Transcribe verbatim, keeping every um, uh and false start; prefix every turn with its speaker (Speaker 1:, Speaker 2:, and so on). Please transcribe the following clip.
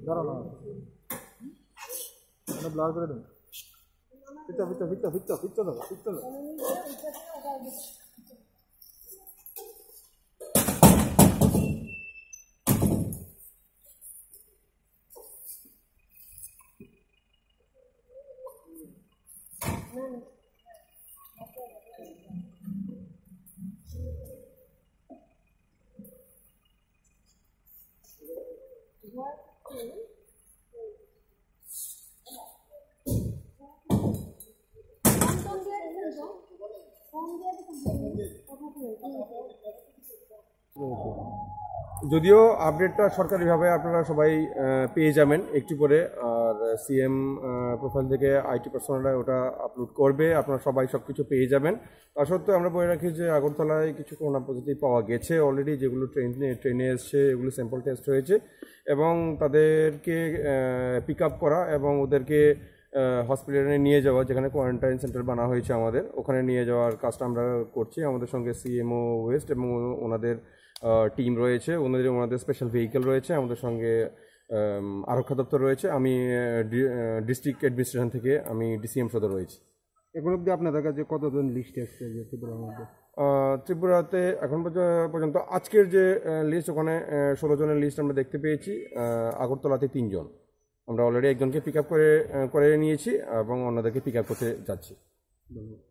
Speaker 1: Blur করে দেন পিতা পিতা পিতা পিতা পিতা দাও পিতা দাও যদিও আপডেটটা সরকারিভাবে আপনারা সবাই পেয়ে যাবেন একটু করে, আর সিএম প্রোফাইল থেকে আইটি পার্সোনালরা ওটা আপলোড করবে, আপনারা সবাই সব কিছু পেয়ে যাবেন। তা সত্ত্বেও আমরা বলে রাখি যে আগরতলায় কিছু করোনা পজিটিভ পাওয়া গেছে অলরেডি, যেগুলো ট্রেনে ট্রেনে এসছে, এগুলো স্যাম্পল টেস্ট হয়েছে এবং তাদেরকে পিক আপ করা এবং ওদেরকে হসপিটালে নিয়ে যাওয়া, যেখানে কোয়ারেন্টাইন সেন্টার বানা হয়েছে আমাদের, ওখানে নিয়ে যাওয়ার কাজটা আমরা করছি। আমাদের সঙ্গে সিএমও ওয়েস্ট এবং ওনাদের টিম রয়েছে, ওনাদের ওনাদের স্পেশাল ভেহিকেল রয়েছে, আমাদের সঙ্গে আরক্ষা দপ্তর রয়েছে, আমি ডিস্ট্রিক্ট অ্যাডমিনিস্ট্রেশন থেকে আমি ডিসিএম সদর রয়েছি।
Speaker 2: এখন অবধি আপনাদের কাছে কতজন লিস্ট এসছে যে ত্রিপুরার মধ্যে?
Speaker 1: ত্রিপুরাতে এখন পর্যন্ত আজকের যে লিস্ট, ওখানে ষোলো জনের লিস্ট আমরা দেখতে পেয়েছি। আগরতলাতে তিনজন, আমরা অলরেডি একজনকে পিক আপ করে করে নিয়েছি এবং অন্যদেরকে পিক আপ করতে যাচ্ছি।